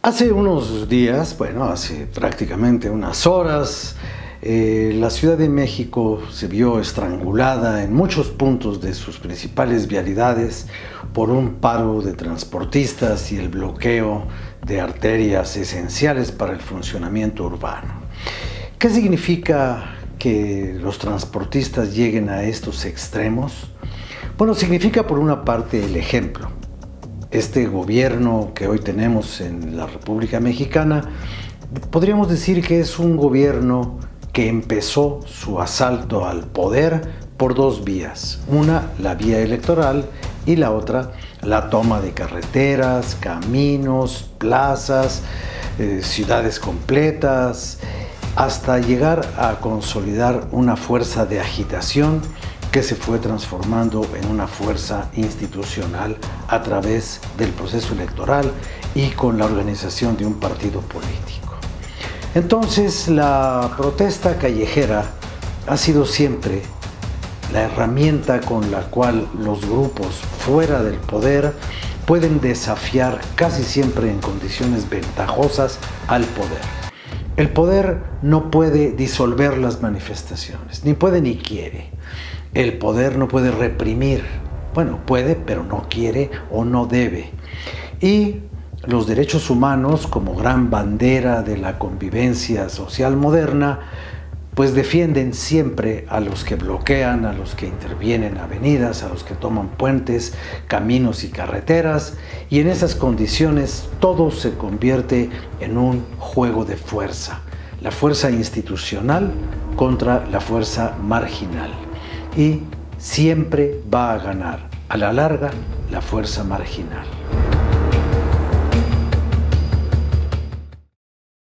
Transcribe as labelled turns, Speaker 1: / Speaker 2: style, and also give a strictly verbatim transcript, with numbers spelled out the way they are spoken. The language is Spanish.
Speaker 1: Hace unos días, bueno, hace prácticamente unas horas, eh, la Ciudad de México se vio estrangulada en muchos puntos de sus principales vialidades por un paro de transportistas y el bloqueo de arterias esenciales para el funcionamiento urbano. ¿Qué significa que los transportistas lleguen a estos extremos? Bueno, significa por una parte el ejemplo. Este gobierno que hoy tenemos en la República Mexicana, podríamos decir que es un gobierno que empezó su asalto al poder por dos vías. Una, la vía electoral, y la otra, la toma de carreteras, caminos, plazas, eh, ciudades completas, hasta llegar a consolidar una fuerza de agitación que se fue transformando en una fuerza institucional a través del proceso electoral y con la organización de un partido político. Entonces, la protesta callejera ha sido siempre la herramienta con la cual los grupos fuera del poder pueden desafiar casi siempre en condiciones ventajosas al poder. El poder no puede disolver las manifestaciones, ni puede ni quiere. El poder no puede reprimir. Bueno, puede, pero no quiere o no debe. Y los derechos humanos, como gran bandera de la convivencia social moderna, pues defienden siempre a los que bloquean, a los que intervienen avenidas, a los que toman puentes, caminos y carreteras, y en esas condiciones todo se convierte en un juego de fuerza, la fuerza institucional contra la fuerza marginal, y siempre va a ganar, a la larga, la fuerza marginal.